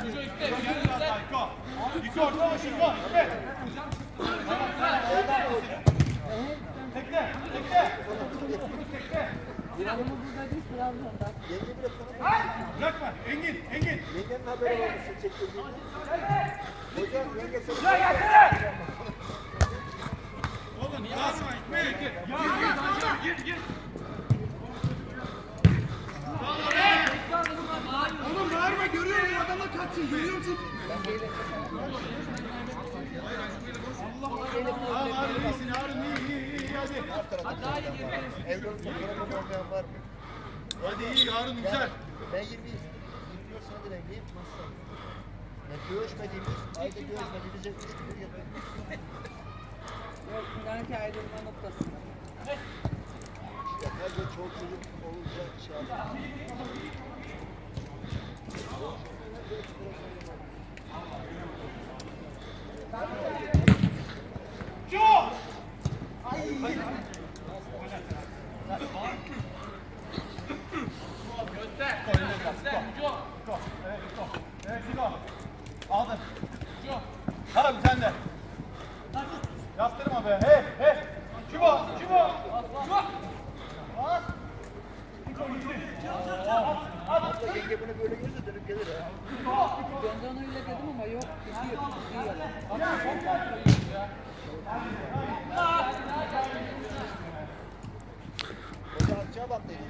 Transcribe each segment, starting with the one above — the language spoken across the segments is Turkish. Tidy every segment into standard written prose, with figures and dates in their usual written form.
İki orta başı, İko. Tekte. Bırakma. Engin. Yengenin haberi olmuşsun çektirdiğin. Hocam yenge seni... Oğlum basma Hikmet. Gir. Oğlum bağırma, görüyorum adamla kaçsın, görüyor musun? Harun iyisin, Harun iyi hadi. Evde olmayan var mı? Hadi iyi Harun güzel. Ben 20 senedir evliyim. Görüşmediğimiz, ayda görüşmediğimize 3 gün yapıyoruz. Yok, bunlarınki ayrılma noktası. İşte her gün çoğu çocuk olunca şey yapıyor. Çok! Aldın. Harun sen de. Yaptırma be. Hey. Çubo. Abla yenge bunu böyle görürse dönüp gelir ha. Ben de onu öyle dedim ama yok, gidiyor. Hoca açığa bak dedi.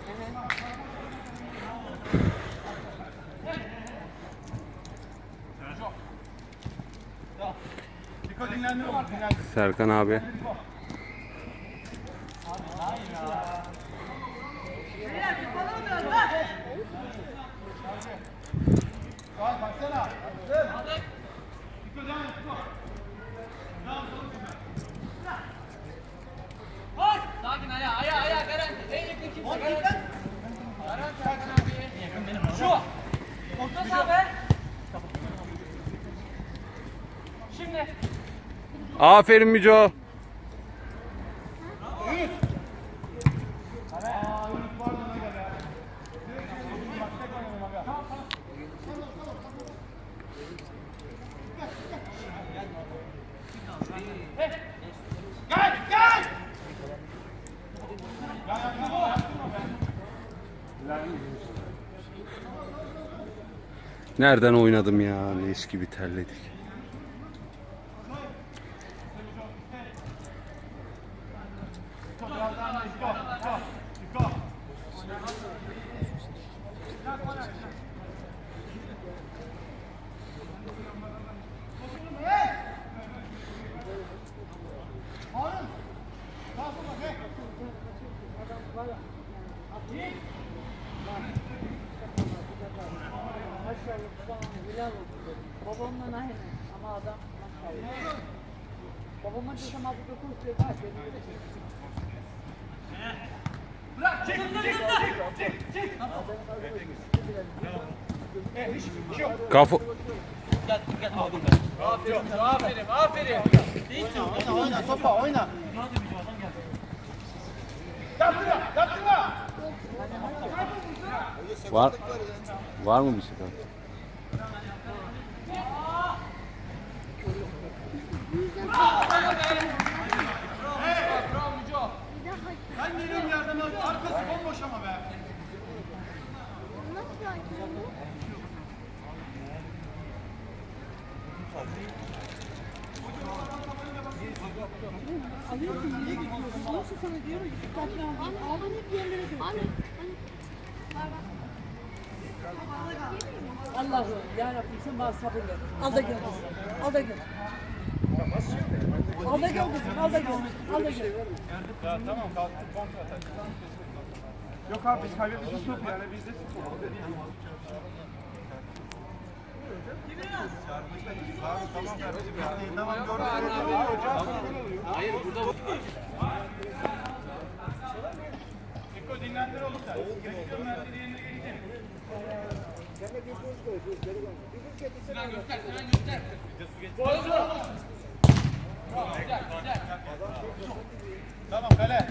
Dikkat dinlendir oğlum. Serkan abi. Baksana. Sakin ayağa garanti. En yakın kimse garanti. Garanti Serkan abi. Yakın benim. Şu. Orta saha be. Şimdi. Aferin Müco. Gel! Nereden oynadım ya? Leş gibi terledik. Babamla aynı ama adam maşallah. Babama desem abi dokuz var. Bırak. Çık. Kafa. Gel. Aferin. Oyna topa oyna. Yaptırma. Var mı bir şey? Bravo Müco. Ben geliyorum yardıma. Arkası bomboş ama be. Alıyorsun, niye gidiyorsun? Nasıl sana diyorum ki dikkatli al. Aldın hep yerlere dön. Allah'ım yarabbim sen bana sabır ver. Al da gel kızım. Al da gel. Al da gel kızım. Al da gel. Ya tamam kalktık kontrol atak. Yok abi biz kaybetmişiz top yani biz de Tamam kardeşim. Tamam gördüm. Hayır burada Dikko dinlendir oğlum sen. Geçiyorum ben seni yerine geleceğim. Sinan göster. Güzel. Tamam kale.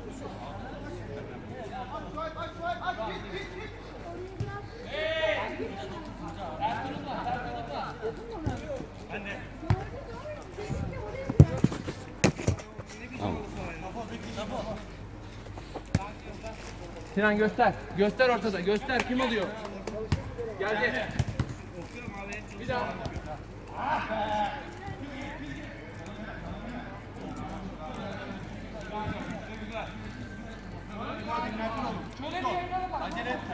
Sinan göster. Göster ortada. Göster kim oluyor? Geldi. Bir daha. Acele etme.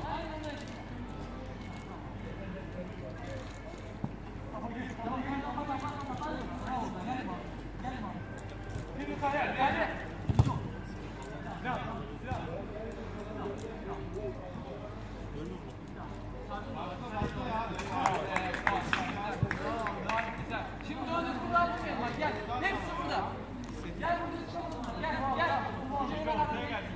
Şimdi döndür burada almayalım bak gel. Hepsi burada. Gel burada. Gel gel. Ortaya gel.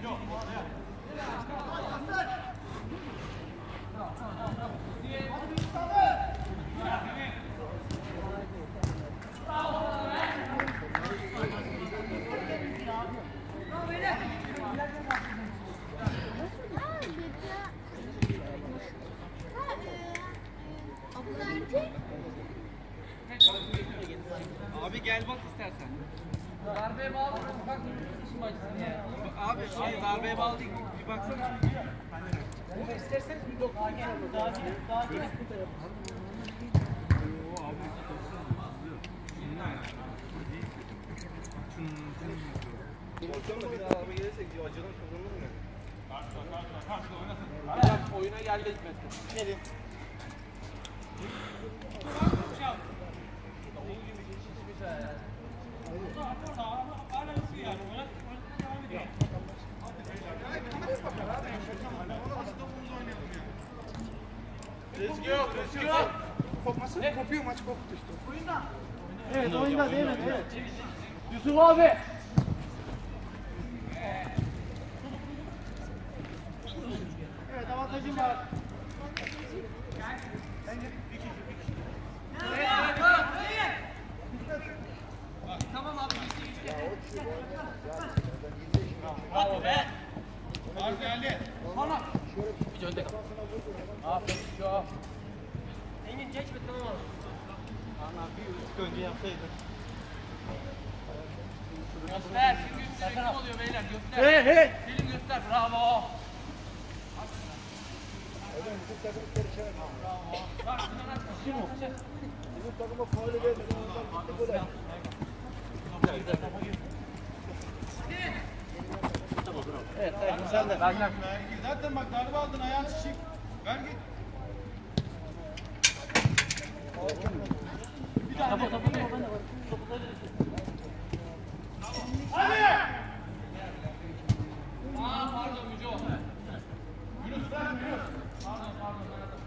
Abi gel bak istersen. Darbeye bağlı bak işim acısın ya. Abi şey darbeye bağlı değil bir baksana. İsterseniz bir doktor daha gel. Hocam bir daha araba gelirse acıdan kazanır mı? Karşıda oyuna geldi hikmet. Gelin. Risk yok, risk yok. Kopmasın, kopuyor maç koptu işte. Oyunda. Evet oyunda değil mi? Evet. Yusuf abi. Evet avantajım var. Tamam abi gitti. Bravo be. Var geldi. Sonra. Bir önde kal. Aferin şu. Engin çek mi tamam abi. Ana bir önce yapsaydı. Göster. Şimdi üstüne kim oluyor beyler? Göster. Hey. Selim göster. Bravo. Hocam bu takım karışarak. Bravo. Bak Sinan aç. Kim o? Bu takıma faul vermedi. Ondan gitti gol. Evet, sen de. Benden. Zaten bak darbe aldın ayağın şişik. Ver git. Bir daha. Topu. Hadi! Aa pardon Müco. Yunus ver Yunus. Pardon.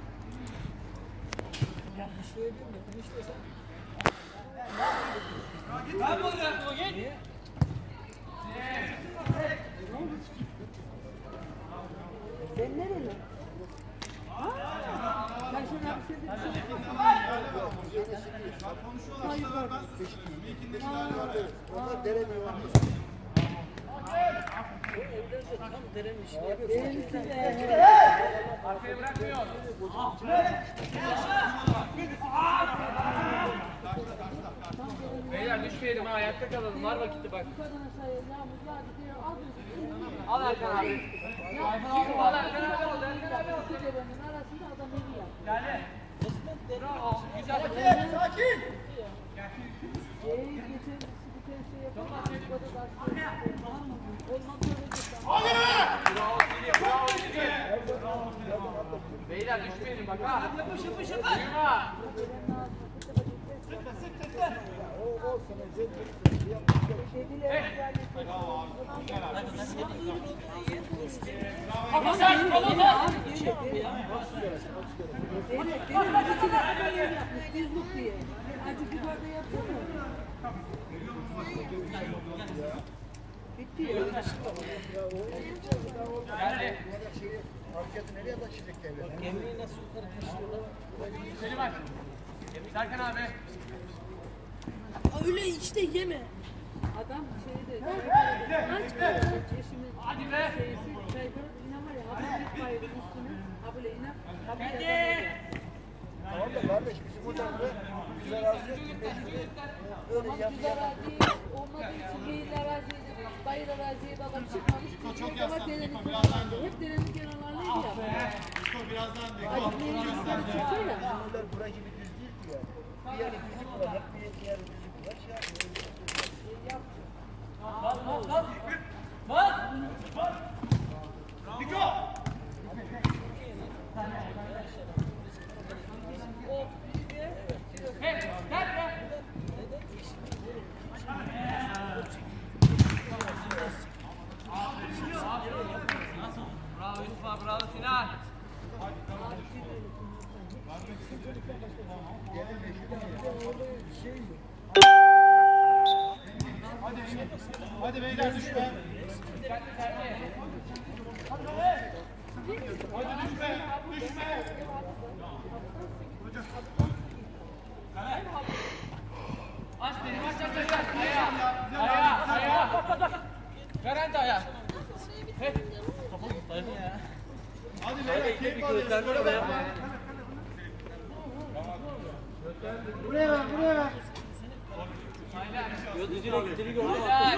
Ben bulacaktım o git. Sen nereli? Ben şöyle bir şey Konuşuyorlar ben susuyorum. İlkinde şahane var. Onlar deremiyor. Arkaya bırakmıyor. Beyler düşmeyelim ha ayakta kalalım var vakiti bak. Al Erkan abi. Al Erkan abi al Erkan abi al. arasında adam evi yap. Geldi. Bravo. Güzel. Sakin. Geçen şey yapamam. Bu da olmaz böyle bir Hadi be! Bravo Selim. Bravo Selim. Beyler düşmeyelim bak ha. Yapış. Uyuma. Ama sen kolunu. Düzlük diye. Acı yukarıda yapıyor mu? Bitti ya. Geldi. Hareketi nereye taşıyacak devlet? Gemiyi nasıl yukarı taşıyorlar? Selim aç. Serkan abi. Öyle işte yeme. Adam şeyde, eşimin Hadi be. şeysi, inan var ya, adam bir bayılır üstüne, abla inan, abla yatamıyor. Tamam da kardeş bizim hocamda güzel arazi 25 lira öyle Ama yapı güzel yapar. arazi olmadığı için değil araziydi. Bayır araziye de adam çıkmamış. Çok yaslandı. Hep derenin kenarlarındaydı ya. Acıklı'nın yukarı çıktı ya. Bunlar bura gibi düz değil ki ya. Bir yeri düzlük var, hep bir yeri düzlük var. Şey yapıyor. Bravo Yusuf abi, bravo Sinan. Hadi beyler düşme. Hadi düşme. Düşme. Aç beni, aç. Ayağa. Garanti ayağa. Hadi beyler keyif alın. Buraya ver, buraya ver. Aç.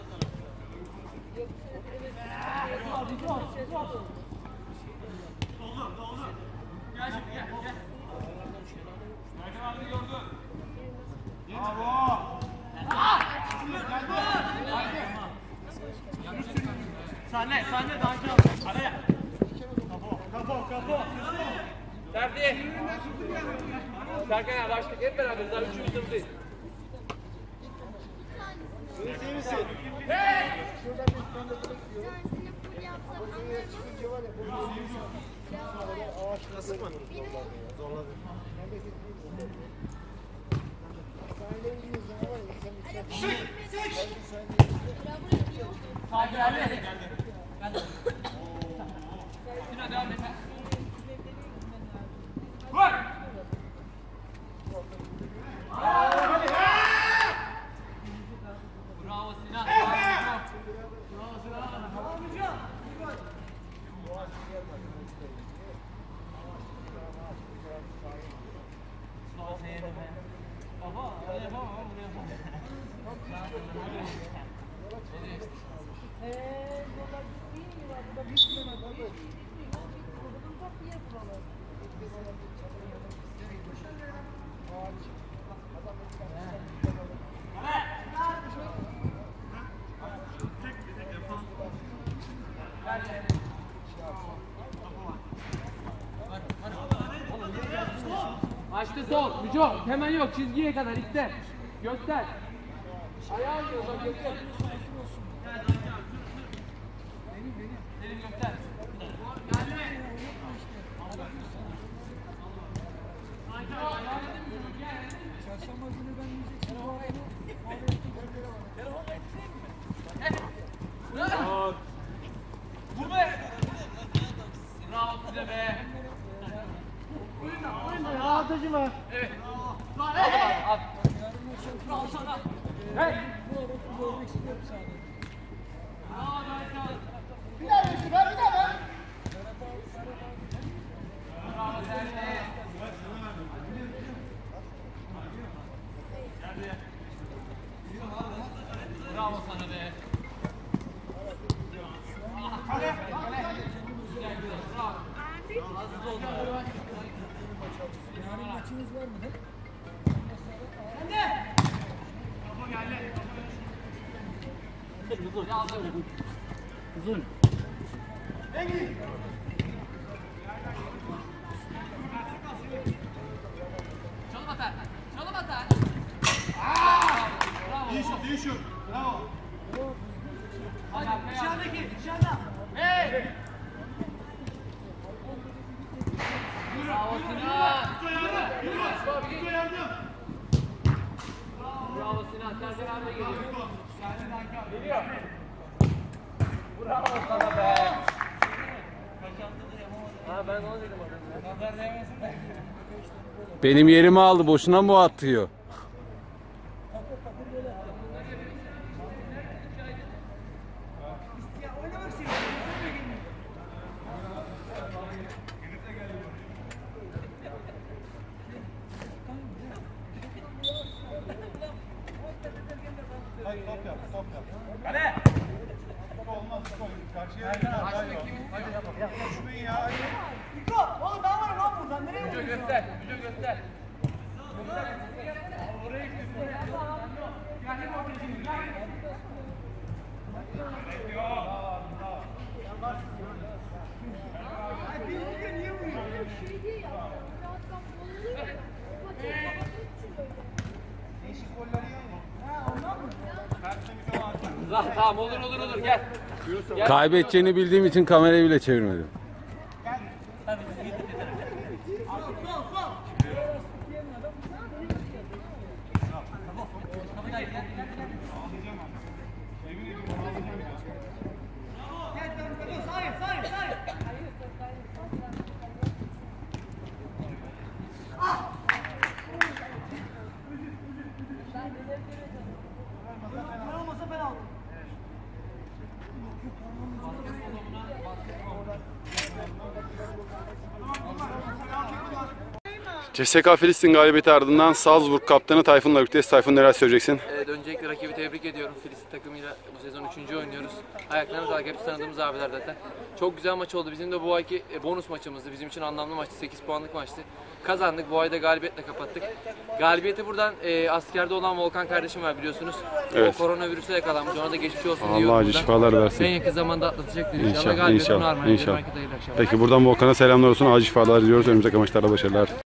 Sahne daha önce araya. Kapı. Serdi. Serkan abi başladık hep beraber. Daha üçümüz de buradayız. İyi misin? Hey! Şuradan bir tane de bekliyorum. Buraya çıkınca var ya, buraya ağaçlar zorladı. Sahneleri yiyorsun ama var ya, insan Geldi. Sinan devam et. Vur! Bravo Sinan. Bravo Sinan. Baba, öyle yapamam, bunu yapamam. Yollar iyi mi var? Burada bir kilometre var. Burada ufak bir yer buralar. Açtı sol. Müco. Hemen yok. Çizgiye kadar. İste. Göster. Ayağı alıyor. Bak göster. Benim göster. Geldi. Çarşamba günü ben müzik Vur be. Bravo size be. Atıcı var. Evet. At. Bravo sana. Hey. Görmek istiyorum sadece. Bravo Berkan. Bir daha ver, bir daha ver. Bravo Serdi. Bravo sana be. Bravo. Aziz oldu. Yarın maçımız var mı? Uzun. Çalım atar. Çalım atar. Bravo. İyi şut. Bravo. Dışarıdaki. Dışarıda. Hey. Bravo Sinan. Bravo Sinan. Sercan abi de geliyor. Geliyor. Bravo sana be. Ha ben onu dedim adamı. Nazar değmesin de. Benim yerimi aldı. Boşuna mı atıyor? Müco göster. Müco göster. Şey diye ya. Birazdan bozuluyor. Tamam olur gel. Kaybedeceğini bildiğim için kamerayı bile çevirmedim. CSKA Filistin galibiyeti ardından Salzburg kaptanı Tayfun'la birlikteyiz. Tayfun, neler söyleyeceksin? Evet, öncelikle rakibi tebrik ediyorum. Filistin takımıyla bu sezon 3. oynuyoruz. Ayaklarına sağlık, hepsi tanıdığımız abiler zaten. Çok güzel maç oldu. Bizim de bu ayki bonus maçımızdı. Bizim için anlamlı maçtı. 8 puanlık maçtı. Kazandık. Bu ayda galibiyetle kapattık. Galibiyeti buradan askerde olan Volkan kardeşim var biliyorsunuz. Evet. O koronavirüse yakalanmış. Ona da geçmiş olsun Allah diyorum acı buradan. şifalar versin. En yakın zamanda atlatacaktır inşallah. İnşallah, Galibiyeti inşallah, normal. inşallah. Herkese hayırlı akşamlar. Peki buradan Volkan'a selamlar olsun. Acil şifalar diliyoruz. Önümüzdeki maçlarda başarılar.